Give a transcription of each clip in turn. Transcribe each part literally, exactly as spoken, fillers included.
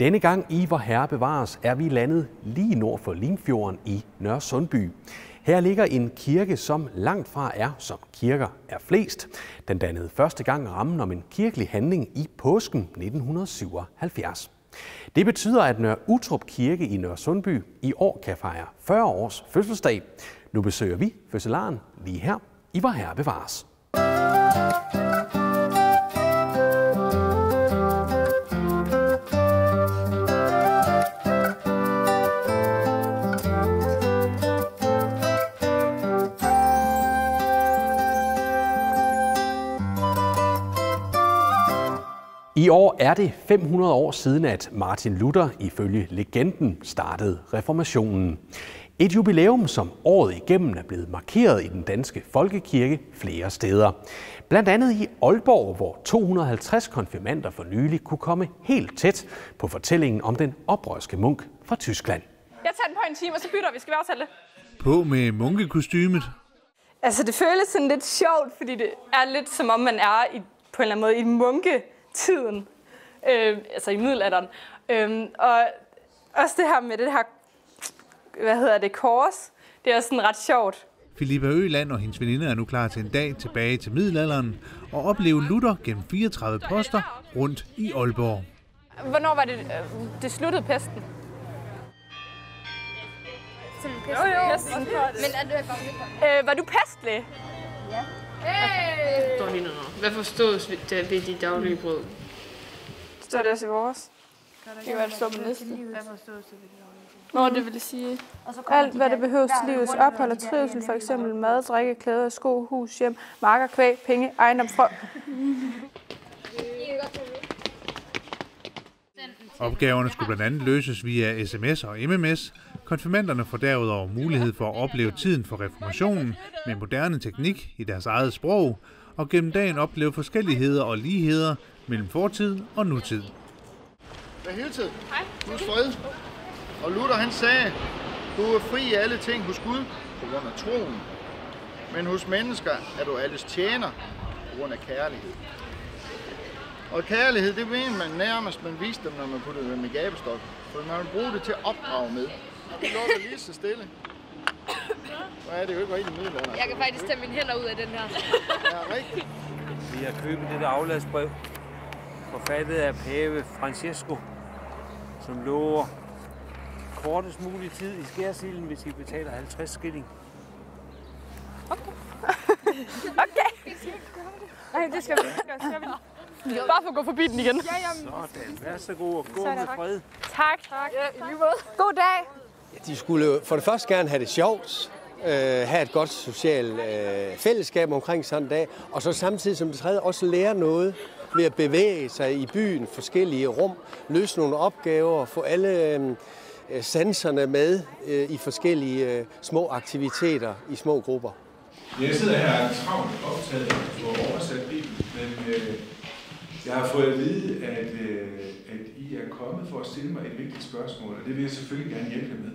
Denne gang i Vor Herre bevares er vi landet lige nord for Limfjorden i Nørresundby. Her ligger en kirke, som langt fra er, som kirker er flest. Den dannede første gang rammen om en kirkelig handling i påsken nitten syvoghalvfjerds. Det betyder, at Nørre Uttrup Kirke i Nørresundby i år kan fejre fyrre års fødselsdag. Nu besøger vi fødselaren lige her i Vor Herre bevares. I år er det fem hundrede år siden, at Martin Luther ifølge legenden startede reformationen. Et jubilæum, som året igennem er blevet markeret i den danske folkekirke flere steder. Blandt andet i Aalborg, hvor to hundrede og halvtreds konfirmander for nylig kunne komme helt tæt på fortællingen om den oprørske munk fra Tyskland. Jeg tager den på en time, og så bytter vi. Skal vi aftale det? På med munkekostymet. Altså, det føles sådan lidt sjovt, fordi det er lidt som om man er i, på en eller anden måde i munke. Tiden, øh, altså i middelalderen. Øh, og også det her med det her, hvad hedder det, kors, det er også sådan ret sjovt. Filippa Øland og hendes veninder er nu klar til en dag tilbage til middelalderen og opleve Luther gennem fireogtredive poster rundt i Aalborg. Hvornår var det, det sluttede pesten? Jo, jo. Pesten. Men er du, øh, var du pestlæge? Ja. Hey! Hvad forstås ved, ved de daglige brød? Står det også i vores? Det var det stå på næste. Hvad forstås det ved de daglige brød? Nå, det vil sige alt, hvad det behøves til livets ophold og trivsel, for eksempel mad, drikke, klæder, sko, hus, hjem, marker, kvæg, penge, ejendom, frø. Opgaverne skulle blandt andet løses via sms og M M S. Konfirmanderne får derudover mulighed for at opleve tiden for reformationen med moderne teknik i deres eget sprog, og gennem dagen opleve forskelligheder og ligheder mellem fortid og nutid. Hvad hele tiden? Guds fred. Og Luther han sagde, du er fri i alle ting hos Gud på grund af troen, men hos mennesker er du alles tjener på grund af kærlighed. Og kærlighed, det mener man nærmest, man viste dem, når man puttede dem i gabestok, for man vil bruge det til at opdrage med. Det lukker lige så stille. Så er det jo ikke rigtig middelalderen. Jeg kan faktisk tage mine hænder ud af den her. Ja, rigtigt. Vi har købt dette afladsbrev, forfattet af pave Francesco, som lover kortest mulig tid i skærsilden, hvis I betaler halvtreds skilling. Okay. Okay. Nej, det skal vi ikke. Bare for at gå forbi den igen. Ja, jamen. Sådan, vær så god og gå med fred. Tak. Tak. Ja, god dag. Ja, de skulle for det første gerne have det sjovt, øh, have et godt socialt øh, fællesskab omkring sådan en dag, og så samtidig som det tredje også lære noget ved at bevæge sig i byen, forskellige rum, løse nogle opgaver, få alle øh, sanserne med øh, i forskellige øh, små aktiviteter i små grupper. Jeg sidder her travlt optaget af at få oversat Bibelen, men øh, jeg har fået at vide, at, øh, at I er kommet for at stille mig et vigtigt spørgsmål, og det vil jeg selvfølgelig gerne hjælpe med.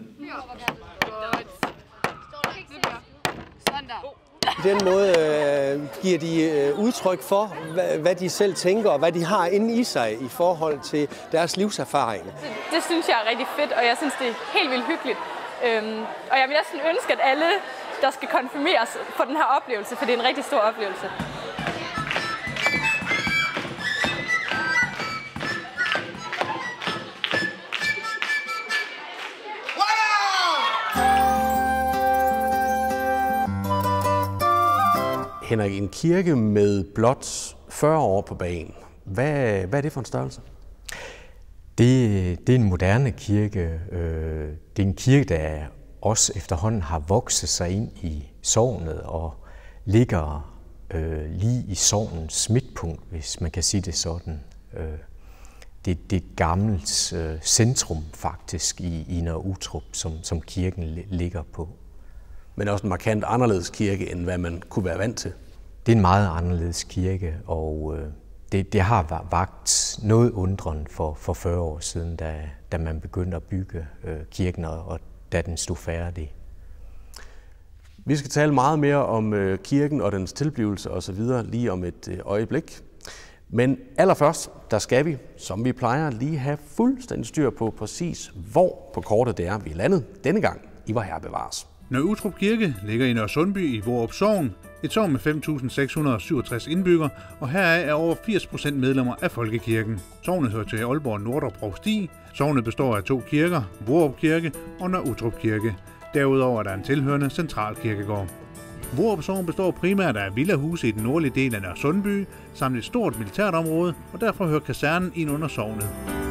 På den måde øh, giver de øh, udtryk for, hvad, hvad de selv tænker, og hvad de har inde i sig i forhold til deres livserfaring. Det, det synes jeg er rigtig fedt, og jeg synes, det er helt vildt hyggeligt. Øhm, og jeg vil også ønske, at alle, der skal konfirmeres, får den her oplevelse, for det er en rigtig stor oplevelse. Henrik, en kirke med blot fyrre år på bagen. Hvad, hvad er det for en størrelse? Det, det er en moderne kirke. Det er en kirke, der også efterhånden har vokset sig ind i sognet og ligger øh, lige i sognens midtpunkt, hvis man kan sige det sådan. Det, det er et gammelt øh, centrum faktisk i, i Nørre Uttrup, som, som kirken ligger på. Men også en markant anderledes kirke, end hvad man kunne være vant til. Det er en meget anderledes kirke, og øh, det, det har vakt noget undren for, for fyrre år siden, da, da man begyndte at bygge øh, kirken, og da den stod færdig. Vi skal tale meget mere om øh, kirken og dens tilblivelse osv. lige om et øh, øjeblik. Men allerførst, der skal vi, som vi plejer, lige have fuldstændig styr på præcis, hvor på kortet det er, vi er landet denne gang i Vor Herre bevares. Nørre Uttrup Kirke ligger i Nørre Sundby i Vorup Sogn, et sogn med fem tusind seks hundrede syvogtres indbyggere, og heraf er over firs procent medlemmer af Folkekirken. Sognet hører til Aalborg Nordre Provsti. Sognet består af to kirker, Vorup Kirke og Nørre Uttrup Kirke. Derudover er der en tilhørende centralkirkegård. Vorup Sogn består primært af villahuse i den nordlige del af Nørre Sundby, samt et stort militært område, og derfor hører kasernen ind under sognet.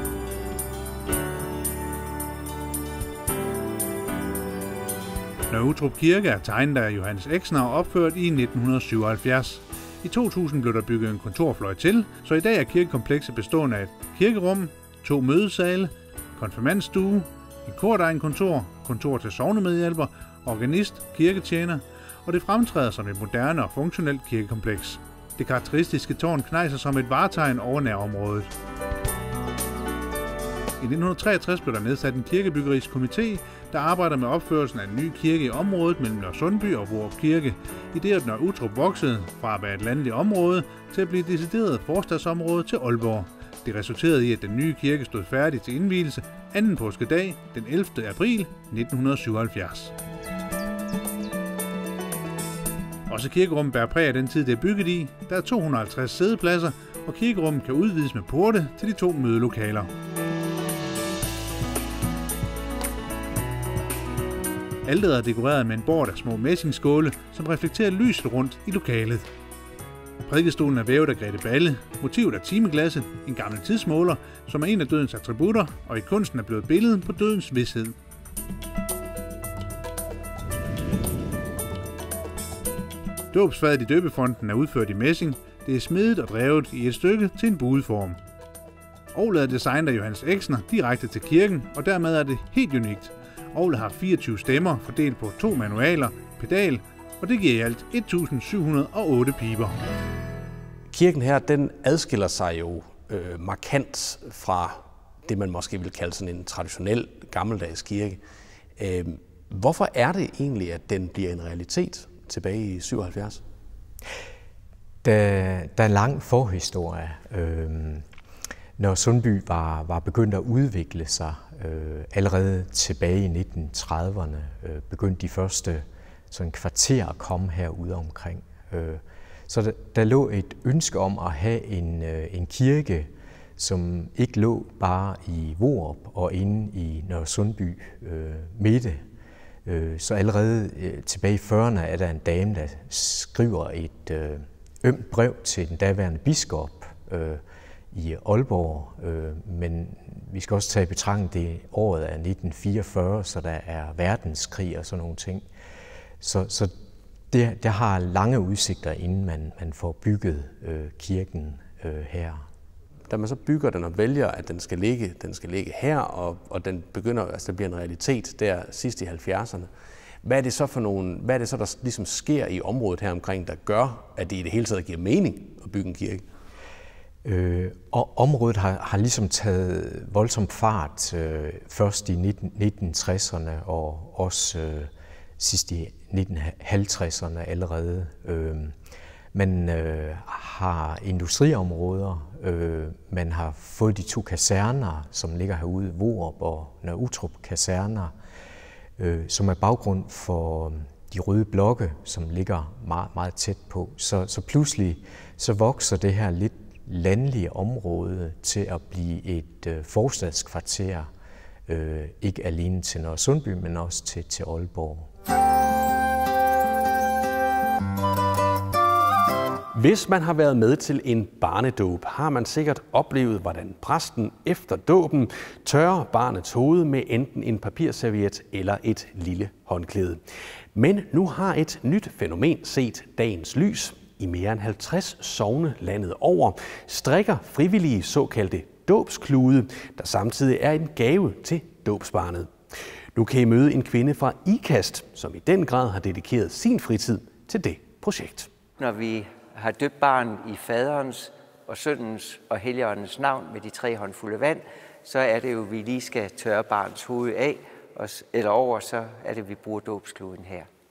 Nørre Uttrup Kirke er tegnet af Johannes Exner og opført i nitten syvoghalvfjerds. I to tusind blev der bygget en kontorfløj til, så i dag er kirkekomplekset bestående af et kirkerum, to mødesale, konfirmandstue, et kordegn-kontor, kontor til sognemedhjælper, organist, kirketjener, og det fremtræder som et moderne og funktionelt kirkekompleks. Det karakteristiske tårn knejser som et vartegn over nærområdet. I nitten treogtres blev der nedsat en kirkebyggeriskomité, der arbejder med opførelsen af en ny kirke i området mellem Nørre Sundby og Vorup Kirke, i det at Nørre Uttrup voksede fra at være et landligt område til at blive et decideret forstadsområde til Aalborg. Det resulterede i, at den nye kirke stod færdig til indvielse anden påskedag den ellevte april nitten syvoghalvfjerds. Også kirkerummet bærer præg af den tid, det er bygget i. Der er to hundrede og halvtreds sædepladser, og kirkerummet kan udvides med porte til de to mødelokaler. Alteret er dekoreret med en bord af små messingskåle, som reflekterer lyset rundt i lokalet. Prædikestolen er vævet af Grete Balle, motivet er timeglasset, en gammel tidsmåler, som er en af dødens attributter, og i kunsten er blevet billedet på dødens vished. Dåbsfadet i døbefonten er udført i messing. Det er smedet og drevet i et stykke til en bueform. Orglet er designet af Johannes Exner direkte til kirken, og dermed er det helt unikt. Orglet har fireogtyve stemmer fordelt på to manualer, pedal, og det giver i alt et tusind syv hundrede og otte piber. Kirken her, den adskiller sig jo øh, markant fra det, man måske vil kalde sådan en traditionel gammeldags kirke. Øh, hvorfor er det egentlig, at den bliver en realitet tilbage i syvoghalvfjerds? Der, der er en lang forhistorie. Øh, Nørre Sundby var, var begyndt at udvikle sig øh, allerede tilbage i nitten trediverne. Øh, begyndte de første sådan kvarter at komme herude omkring. Øh, så der, der lå et ønske om at have en, øh, en kirke, som ikke lå bare i Vorup og inde i Nørre Sundby øh, midte. Øh, så allerede øh, tilbage i fyrrerne er der en dame, der skriver et øh, ømt brev til den daværende biskop øh, i Aalborg, øh, men vi skal også tage i betragtning, det året er nitten fireogfyrre, så der er verdenskrig og sådan nogle ting. Så, så det, det har lange udsigter, inden man, man får bygget øh, kirken øh, her. Da man så bygger den og vælger, at den skal ligge, den skal ligge her, og, og den begynder, altså det bliver en realitet der sidst i halvfjerdserne. Hvad er det så for nogle, hvad er det så, der ligesom sker i området her omkring, der gør, at det i det hele taget giver mening at bygge en kirke? Øh, og området har, har ligesom taget voldsom fart, øh, først i nitten tresserne og også øh, sidst i nitten halvtredserne allerede. Øh, man øh, har industriområder, øh, man har fået de to kaserner, som ligger herude, Vorup og Nørre Uttrup kaserner, øh, som er baggrund for de røde blokke, som ligger meget, meget tæt på. Så, så pludselig så vokser det her lidt landlige område til at blive et øh, forstadskvarter, øh, ikke alene til Nørre Sundby, men også til, til Aalborg. Hvis man har været med til en barnedåb, har man sikkert oplevet, hvordan præsten efter dåben tørrer barnets hoved med enten en papirserviet eller et lille håndklæde. Men nu har et nyt fænomen set dagens lys. I mere end halvtreds sogne landet over strikker frivillige såkaldte dåbsklude, der samtidig er en gave til dåbsbarnet. Nu kan I møde en kvinde fra IKAST, som i den grad har dedikeret sin fritid til det projekt. Når vi har døbt barnet i faderens og søndens og helligåndens navn med de tre håndfulde vand, så er det jo, at vi lige skal tørre barnets hoved af, eller over, så er det, at vi bruger dåbskluden her.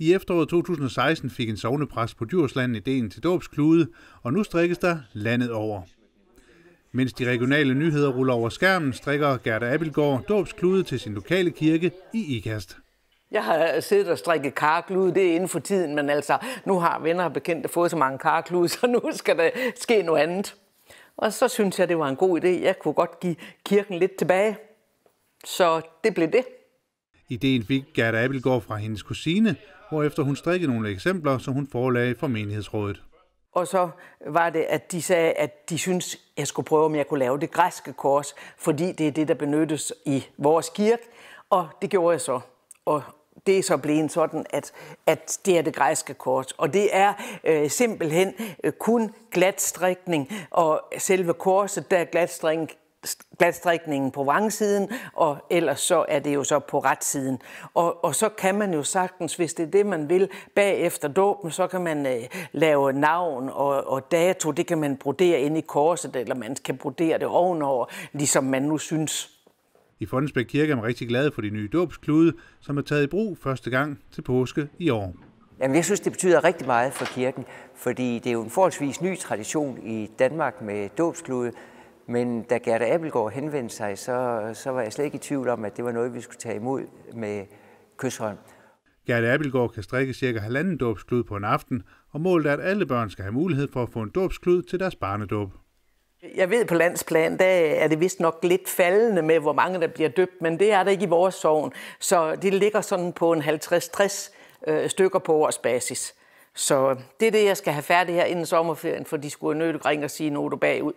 I efteråret to tusind og seksten fik en sognepræst på Djursland ideen til dåbsklude, og nu strikkes der landet over. Mens de regionale nyheder ruller over skærmen, strikker Gerda Abildgaard dåbsklude til sin lokale kirke i Ikast. Jeg har siddet og strikket karklude, det er inden for tiden, men altså, nu har venner og bekendte fået så mange karklude, så nu skal der ske noget andet. Og så synes jeg, det var en god idé. Jeg kunne godt give kirken lidt tilbage, så det blev det. Ideen fik Gerda Abildgaard fra hendes kusine, hvorefter hun strikkede nogle eksempler, som hun forelagde for menighedsrådet. Og så var det, at de sagde, at de syntes, jeg skulle prøve, om jeg kunne lave det græske kors, fordi det er det, der benyttes i vores kirke, og det gjorde jeg så. Og det er så blevet sådan, at, at det er det græske kors, og det er øh, simpelthen øh, kun glatstrikning, og selve korset, der er glatstrikning, glatstrikningen på vrangsiden, og ellers så er det jo så på retsiden. Og, og så kan man jo sagtens, hvis det er det, man vil, bagefter dåben, så kan man øh, lave navn og, og dato, det kan man brodere ind i korset, eller man kan brodere det ovenover, ligesom man nu synes. I Fondensbæk Kirke er man rigtig glade for de nye dåbsklude, som er taget i brug første gang til påske i år. Jamen, jeg synes, det betyder rigtig meget for kirken, fordi det er jo en forholdsvis ny tradition i Danmark med dåbsklude. Men da Gerda Abildgaard henvendte sig, så, så var jeg slet ikke i tvivl om, at det var noget, vi skulle tage imod med kyshånd. Gerda Abildgaard kan strikke cirka halvanden dåbsklud på en aften, og målet er, at alle børn skal have mulighed for at få en dåbsklud til deres barnedåb. Jeg ved, på landsplan, der er det vist nok lidt faldende med, hvor mange der bliver døbt, men det er der ikke i vores sogn. Så det ligger sådan på en halvtreds til tres øh, stykker på årsbasis. Så det er det, jeg skal have færdigt her inden sommerferien, for de skulle nødt til ringe og sige noget bagud.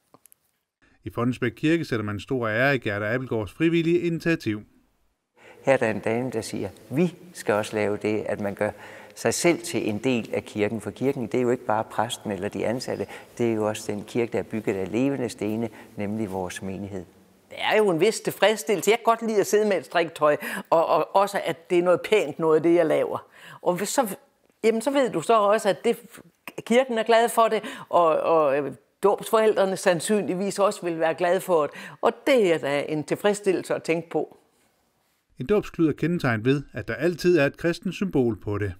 I Fondensbæk Kirke sætter man stor ære i Gerda Abildgaards frivillige initiativ. Her er der en dame, der siger, at vi skal også lave det, at man gør sig selv til en del af kirken. For kirken, det er jo ikke bare præsten eller de ansatte, det er jo også den kirke, der er bygget af levende stene, nemlig vores menighed. Det er jo en vis tilfredsstillelse. Jeg kan godt lide at sidde med et striktøj, og, og også at det er noget pænt noget, det jeg laver. Og så, jamen, så ved du så også, at det, kirken er glad for det, og, og dåbsforældrene sandsynligvis også vil være glade for det. Og det er da en tilfredsstillelse at tænke på. En dåbsklud er kendetegnet ved, at der altid er et kristent symbol på det.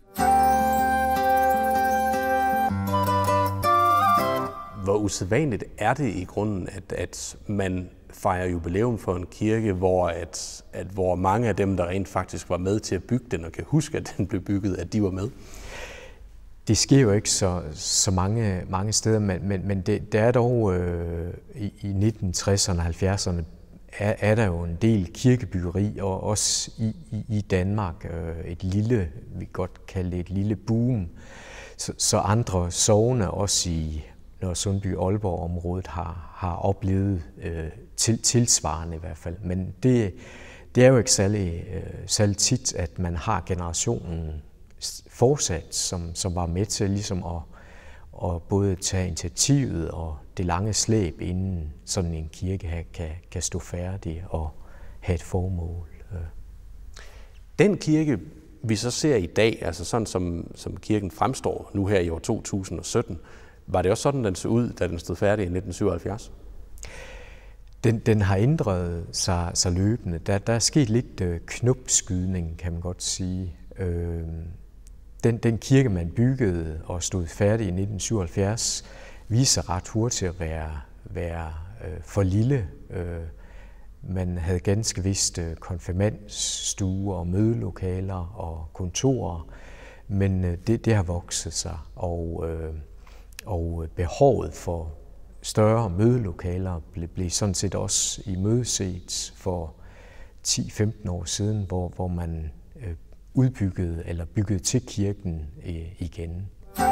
Hvor usædvanligt er det i grunden, at, at man fejrer jubilæum for en kirke, hvor, at, at, hvor mange af dem, der rent faktisk var med til at bygge den, og kan huske, at den blev bygget, at de var med? Det sker jo ikke så, så mange, mange steder, men, men, men det, der er dog øh, i, i nitten tresserne og halvfjerdserne er, er der jo en del kirkebyggeri, og også i, i, i Danmark øh, et lille, vi godt kalde det et lille boom. Så, så andre sogne, også i Nørresundby-Aalborg-området, har, har oplevet øh, til, tilsvarende i hvert fald. Men det, det er jo ikke særlig, øh, særlig tit, at man har generationen fortsat, som, som var med til ligesom at, at både tage initiativet og det lange slæb, inden sådan en kirke kan, kan stå færdig og have et formål. Den kirke, vi så ser i dag, altså sådan som, som kirken fremstår nu her i år to tusind og sytten, var det også sådan, den så ud, da den stod færdig i nitten syvoghalvfjerds? Den, den har ændret sig, sig løbende. Der, der er sket lidt øh, knopskydning, kan man godt sige. Øh, Den, den kirke, man byggede og stod færdig i nitten syvoghalvfjerds, viser ret hurtigt at være, være øh, for lille. Øh, man havde ganske vist øh, konfirmandstuer og mødelokaler og kontorer, men øh, det, det har vokset sig, og, øh, og behovet for større mødelokaler blev, blev sådan set også imødeset for ti til femten år siden, hvor, hvor man øh, udbygget eller bygget til kirken igen.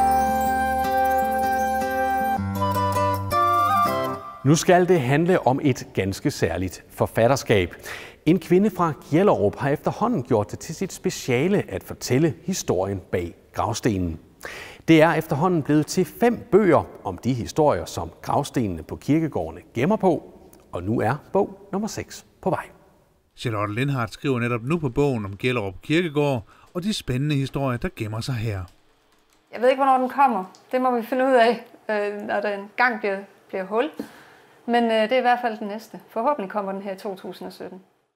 Nu skal det handle om et ganske særligt forfatterskab. En kvinde fra Gjellerup har efterhånden gjort det til sit speciale at fortælle historien bag gravstenen. Det er efterhånden blevet til fem bøger om de historier, som gravstenene på kirkegårdene gemmer på, og nu er bog nummer seks på vej. Charlotte Lindhardt skriver netop nu på bogen om Gjellerup Kirkegård og de spændende historier, der gemmer sig her. Jeg ved ikke, hvornår den kommer. Det må vi finde ud af, når den gang bliver, bliver hul. Men det er i hvert fald den næste. Forhåbentlig kommer den her i to tusind og sytten.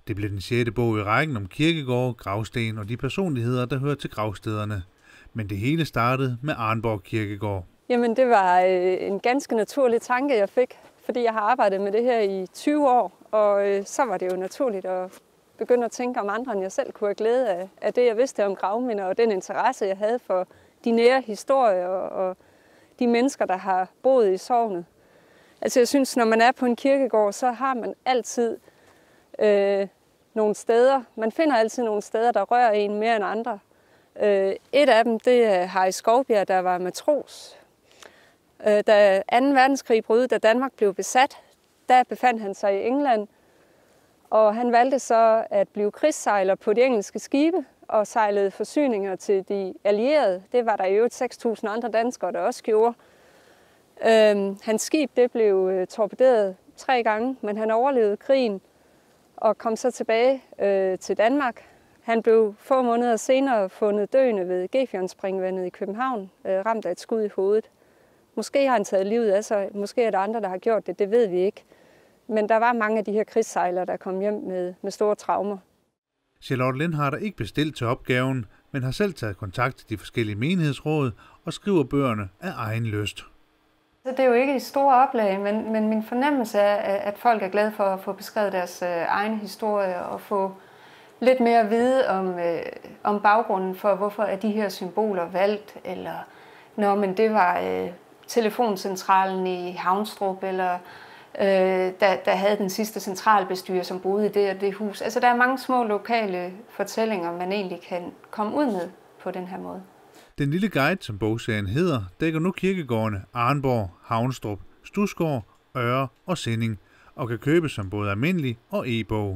Det blev den sjette bog i rækken om kirkegårde, gravsten og de personligheder, der hører til gravstederne. Men det hele startede med Arnborg Kirkegård. Jamen, det var en ganske naturlig tanke, jeg fik, fordi jeg har arbejdet med det her i tyve år, og så var det jo naturligt at begynde at tænke om andre, end jeg selv kunne have glæde af, af det, jeg vidste om gravminder, og den interesse, jeg havde for de nære historier og de mennesker, der har boet i sognet. Altså, jeg synes, når man er på en kirkegård, så har man altid øh, nogle steder, man finder altid nogle steder, der rører en mere end andre. Øh, et af dem, det er Harry Skovbjerg, der var matros. Øh, da anden verdenskrig brød ud, da Danmark blev besat, der befandt han sig i England, og han valgte så at blive krigssejler på de engelske skibe og sejlede forsyninger til de allierede. Det var der i øvrigt seks tusind andre danskere, der også gjorde. Øhm, hans skib det blev øh, torpederet tre gange, men han overlevede krigen og kom så tilbage øh, til Danmark. Han blev få måneder senere fundet døende ved Gefionspringvandet i København, øh, ramt af et skud i hovedet. Måske har han taget livet af sig, måske er der andre, der har gjort det, det ved vi ikke. Men der var mange af de her krigssejlere, der kom hjem med, med store traumer. Charlotte Lindhardt er ikke bestilt til opgaven, men har selv taget kontakt til de forskellige menighedsråd og skriver bøgerne af egen lyst. Det er jo ikke et store oplag, men, men min fornemmelse er, at folk er glade for at få beskrevet deres øh, egen historie og få lidt mere at vide om, øh, om baggrunden for, hvorfor er de her symboler valgt, eller når men det var øh, telefoncentralen i Havnstrup, eller øh, der, der havde den sidste centralbestyrer, som boede i det og det hus. Altså der er mange små lokale fortællinger, man egentlig kan komme ud med på den her måde. Den lille guide, som bogserien hedder, dækker nu kirkegårdene Arnborg, Havnstrup, Stusgård, Øre og Sinding, og kan købes som både almindelig og e-bog.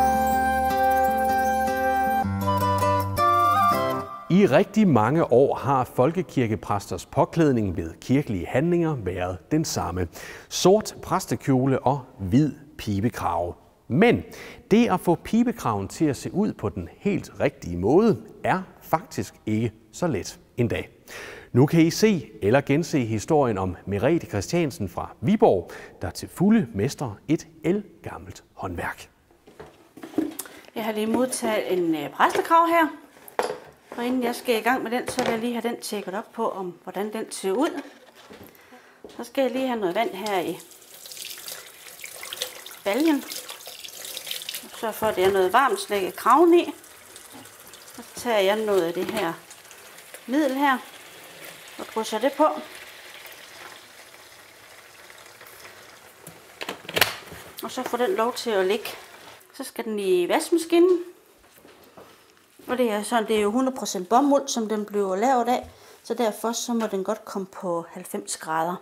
I rigtig mange år har folkekirkepræsters påklædning ved kirkelige handlinger været den samme. Sort præstekjole og hvid pibekrave. Men det at få pibekraven til at se ud på den helt rigtige måde, er faktisk ikke så let en dag. Nu kan I se eller gense historien om Merete Christiansen fra Viborg, der til fulde mestrer et ældgammelt håndværk. Jeg har lige modtaget en præstekrav her, og inden jeg skal i gang med den, så vil jeg lige have den tjekket op på, om hvordan den ser ud. Så skal jeg lige have noget vand her i baljen. Så for at det er noget varmt, så lægger jeg kraven i. Og så tager jeg noget af det her middel her og drysser det på. Og så får den lov til at ligge. Så skal den i vaskemaskinen. Og det er sådan, det er jo hundrede procent bomuld, som den bliver lavet af. Så derfor så må den godt komme på halvfems grader.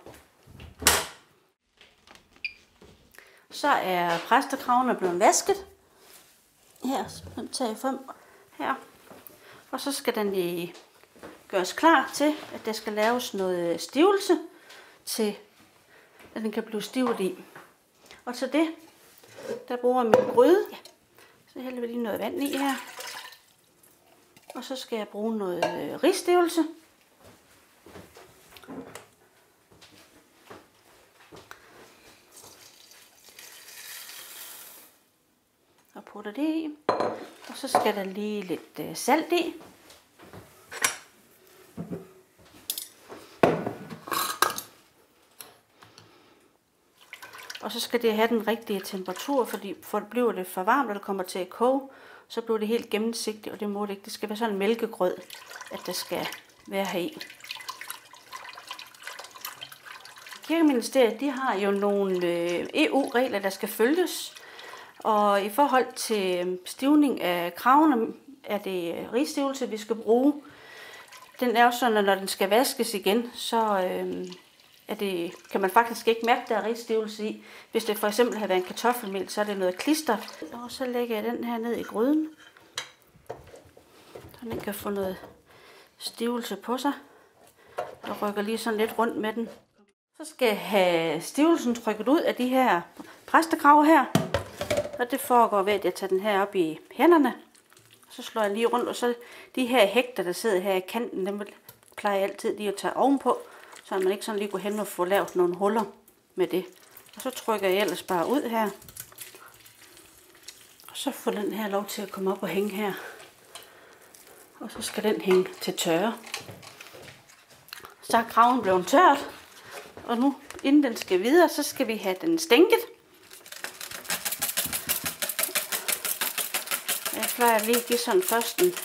Så er præstekravene blevet vasket. Her, så den tager jeg frem her. Og så skal den lige gøres klar til, at der skal laves noget stivelse, til at den kan blive stivet i. Og til det, der bruger jeg min gryde. Så hælder vi lige noget vand i her. Og så skal jeg bruge noget risstivelse. Og putter det i. Og så skal der lige lidt salt i. Og så skal det have den rigtige temperatur, fordi for bliver det for varmt, og det kommer til at koge, så bliver det helt gennemsigtigt, og det må det ikke. Det skal være sådan en mælkegrød, at det skal være heri. Kirkeministeriet, de har jo nogle E U-regler, der skal følges. Og i forhold til stivning af kravene, er det risstivelse, vi skal bruge. Den er jo sådan, at når den skal vaskes igen, så øh, er det, kan man faktisk ikke mærke, der er risstivelse i. Hvis det for eksempel har været en kartoffelmel, så er det noget klister. Og så lægger jeg den her ned i gryden, så den kan få noget stivelse på sig. Jeg rykker lige sådan lidt rundt med den. Så skal jeg have stivelsen trykket ud af de her præstekrav her. Og det foregår ved, at jeg tager den her op i hænderne. Så slår jeg lige rundt, og så de her hægter, der sidder her i kanten, dem plejer jeg altid lige at tage ovenpå, så man ikke sådan lige går hen og får lavet nogle huller med det. Og så trykker jeg ellers bare ud her. Og Så får den her lov til at komme op og hænge her. Og så skal den hænge til tørre. Så er kraven blevet tørt. Og nu, inden den skal videre, så skal vi have den stænket. Jeg plejer lige at give sådan først en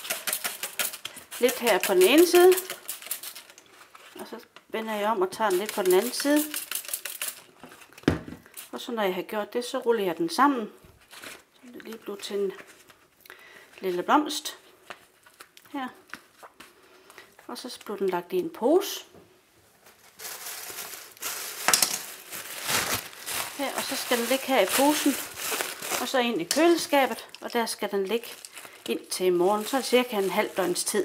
lidt her på den ene side. Og så vender jeg om og tager den lidt på den anden side. Og så når jeg har gjort det, så ruller jeg den sammen. Så det lige bliver til en lille blomst. Her. Og så bliver den lagt i en pose. Her, og så skal den ligge her i posen. Og så ind i køleskabet. Og der skal den ligge ind til i morgen. Så er det cirka en halv døgns tid.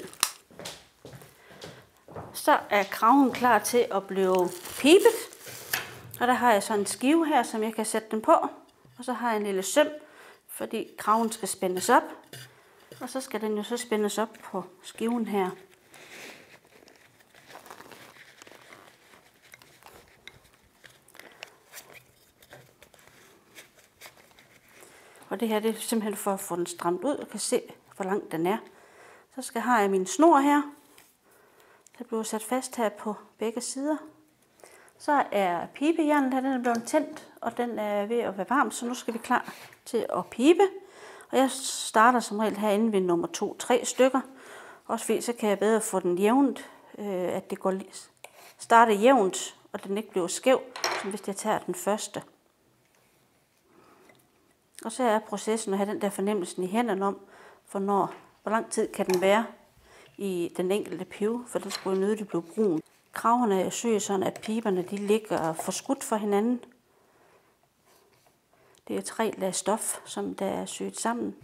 Så er kraven klar til at blive pibet. Og der har jeg så en skive her, som jeg kan sætte den på. Og så har jeg en lille søm, fordi kraven skal spændes op. Og så skal den jo så spændes op på skiven her. Og det her det er simpelthen for at få den stramt ud og kan se, hvor lang den er. Så skal jeg have min snor her. Der bliver sat fast her på begge sider. Så er pibejernet her, den er blevet tændt, og den er ved at være varm, så nu skal vi klar til at pibe. Og jeg starter som regel herinde ved nummer to tre stykker. Også fordi så kan jeg bedre få den jævnt, øh, at det går starter jævnt, og den ikke bliver skæv, som hvis jeg tager den første. Og så er processen at have den der fornemmelsen i hænderne om, for når, hvor lang tid kan den være i den enkelte pibe, for den skulle jo nødt til at blive brun. Kravene er syet sådan, at piberne de ligger forskudt for hinanden. Det er tre lag stof, som der er syet sammen.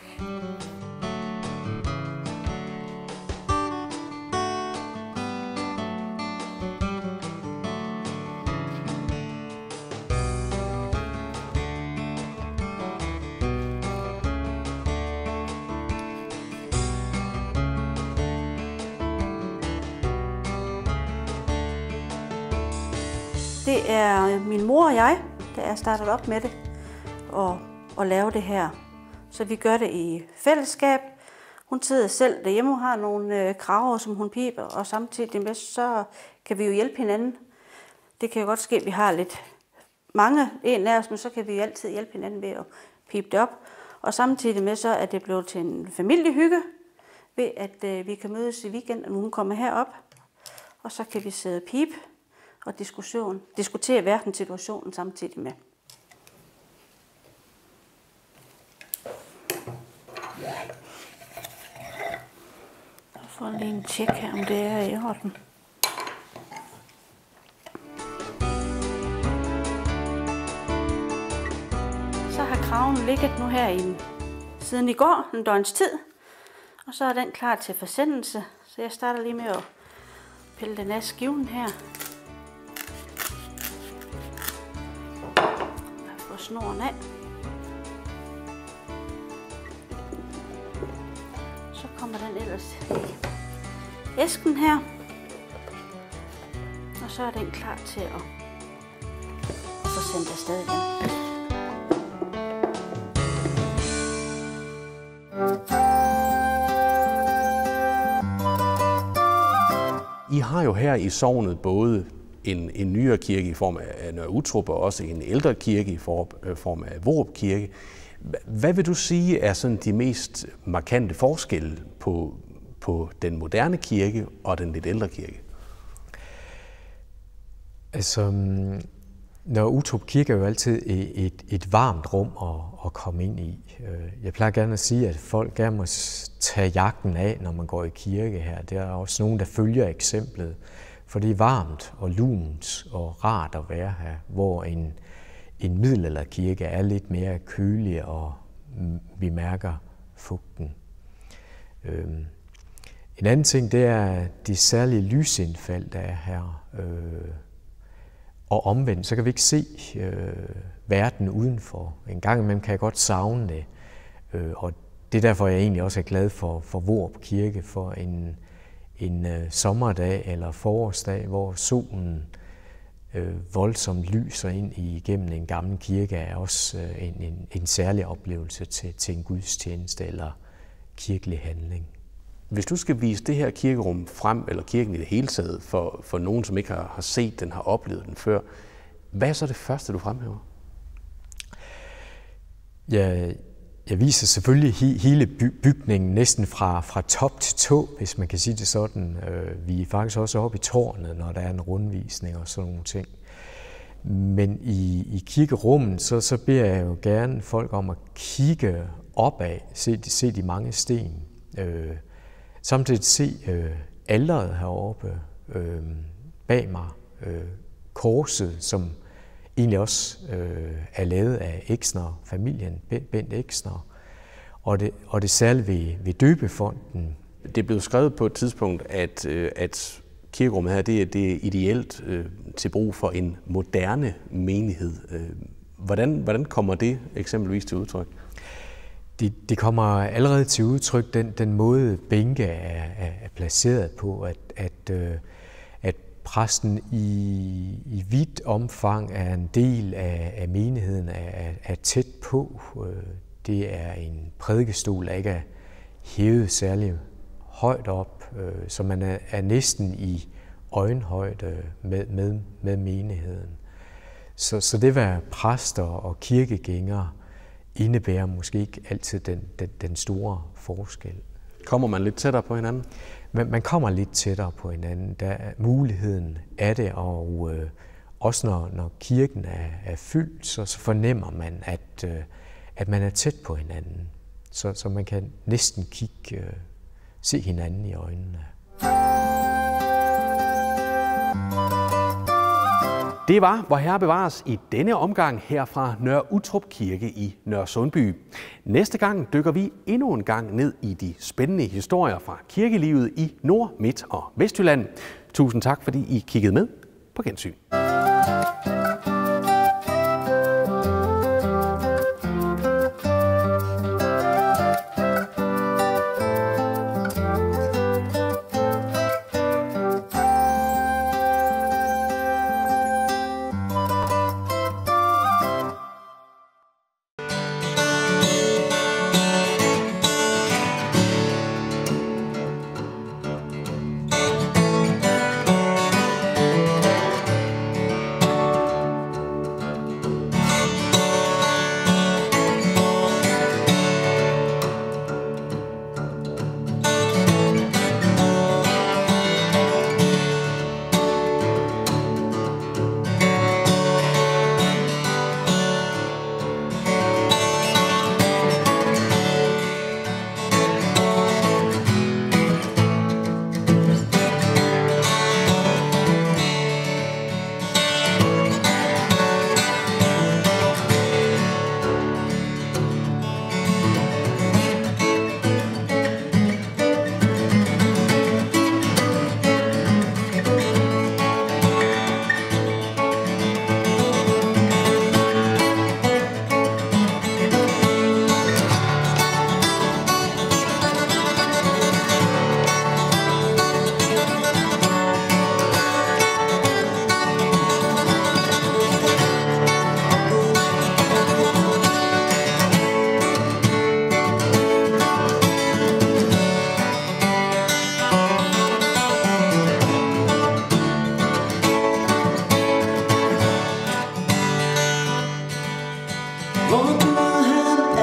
Det er min mor og jeg, der er startet op med det og, og lave det her. Så vi gør det i fællesskab. Hun sidder selv derhjemme og har nogle øh, kraver, som hun piber, og samtidig med så kan vi jo hjælpe hinanden. Det kan jo godt ske, at vi har lidt mange en af os, men så kan vi jo altid hjælpe hinanden ved at pibe det op. Og samtidig med så er det blevet til en familiehygge, ved at øh, vi kan mødes i weekenden, når hun kommer herop, og så kan vi sidde og pibe og diskussion, diskutere verdenssituationen samtidig med. Jeg får lige en tjek her, om det er i orden. Så har kraven ligget nu her i en, siden i går, en døgns tid, og så er den klar til forsendelse. Så jeg starter lige med at pille den af skiven her. Snoren af. Så kommer den ellers i æsken her. Og så er den klar til at, at få sendt afsted igen. I har jo her i sognet både En, en nyere kirke i form af Nørre Uttrup og også en ældre kirke i form af Vorup Kirke. Hvad vil du sige er sådan de mest markante forskelle på, på den moderne kirke og den lidt ældre kirke? Altså, Nørre Uttrup Kirke er jo altid et, et varmt rum at, at komme ind i. Jeg plejer gerne at sige, at folk gerne må tage jakken af, når man går i kirke her. Der er også nogen, der følger eksemplet. For det er varmt og lunt og rart at være her, hvor en, en middelalderkirke er lidt mere kølig, og vi mærker fugten. Øhm. En anden ting, det er de særlige lysindfald, der er her. Øh. Og omvendt, så kan vi ikke se øh, verden udenfor. En gang imellem kan jeg godt savne det. Øh, og det er derfor, jeg egentlig også er glad for, for Vorup Kirke, for en en øh, sommerdag eller forårsdag, hvor solen øh, voldsomt lyser ind igennem en gammel kirke, er også øh, en, en, en særlig oplevelse til, til en gudstjeneste eller kirkelig handling. Hvis du skal vise det her kirkerum frem, eller kirken i det hele taget, for, for nogen, som ikke har, har set den, har oplevet den før, hvad er så det første, du fremhæver? Jeg, jeg viser selvfølgelig he, hele by, bygningen næsten fra, fra top til tå, hvis man kan sige det sådan. Vi er faktisk også oppe i tårnet, når der er en rundvisning og sådan nogle ting. Men i, i kirkerummet, så, så beder jeg jo gerne folk om at kigge opad, se, se de mange sten. Øh, samtidig se øh, alteret heroppe øh, bag mig, øh, korset, som egentlig også øh, er lavet af Exner, familien Bent Exner, og det, og det særligt ved, ved døbefonden. Det blev skrevet på et tidspunkt, at, øh, at kirkerummet her det er, det er ideelt øh, til brug for en moderne menighed. Øh, hvordan, hvordan kommer det eksempelvis til udtryk? Det, det kommer allerede til udtryk, den, den måde bænke er, er, er placeret på, at, at, øh, at præsten i, i vidt omfang er en del af, af menigheden, er, er tæt på. Det er en prædikestol, der ikke er hævet særlig højt op, så man er, er næsten i øjenhøjde med, med, med menigheden. Så, så det at være præster og kirkegængere indebærer måske ikke altid den, den, den store forskel. Kommer man lidt tættere på hinanden? Man, man kommer lidt tættere på hinanden. Der er muligheden af det, og øh, også når, når kirken er, er fyldt, så, så fornemmer man, at, øh, at man er tæt på hinanden. Så, så man kan næsten kigge, øh, se hinanden i øjnene. Det var Vor Herre bevares i denne omgang her fra Nørre Uttrup Kirke i Nørresundby. Næste gang dykker vi endnu en gang ned i de spændende historier fra kirkelivet i Nord-, Midt- og Vestjylland. Tusind tak, fordi I kiggede med. På gensyn.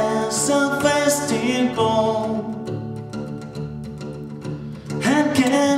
Han kan